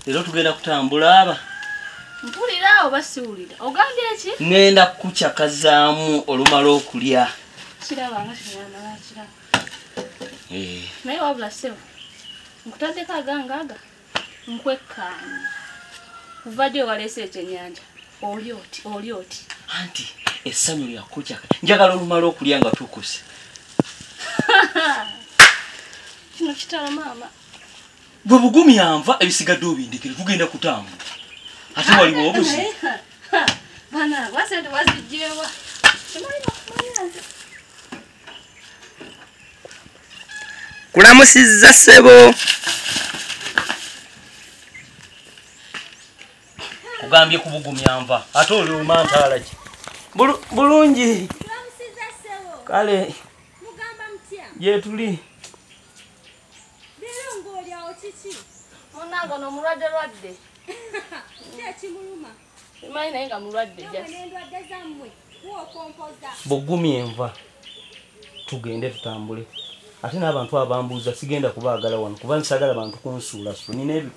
Leero tugenda kutambula aba. Mpulira oba siwulira. Ogambye ki? Ngenda kukyakazaamu olumala okulya. Kiraba nga kiraba kiraba. Naye wabula sebo. Nkutaddeko agangaaga. Nkwekkaanye. Kuva ddi ewaleese ekyennyanja. Oli oti. Anti essanyu lya kukyaka. Njagala olumala okulya nga tukuse. Kino kitala maama. Bwe bugumya nva ebisigadde obindikire tugenda kutambula. Ate waliwo obuzi. Bana, wasente wazijjewa. Kulamusizza ssebo. Kugambye kubugumya nva. Ate oli omantaala ki? Bulungi. Kulamusizza ssebo. Kale. Mugamba mutya? Ye tuli. Leero ng'olyawo kiki? Munnange ono mulwadde. Kimuluma. Simanyi naye nga mulwadde jasi. N'endwadde zammwe kuokompoza. Bugumya enva. Tugende tutambule. Ate n'abantu abambuuza sigenda kubaagala wano kuba nsagala abantu kunsuula so nina ebi.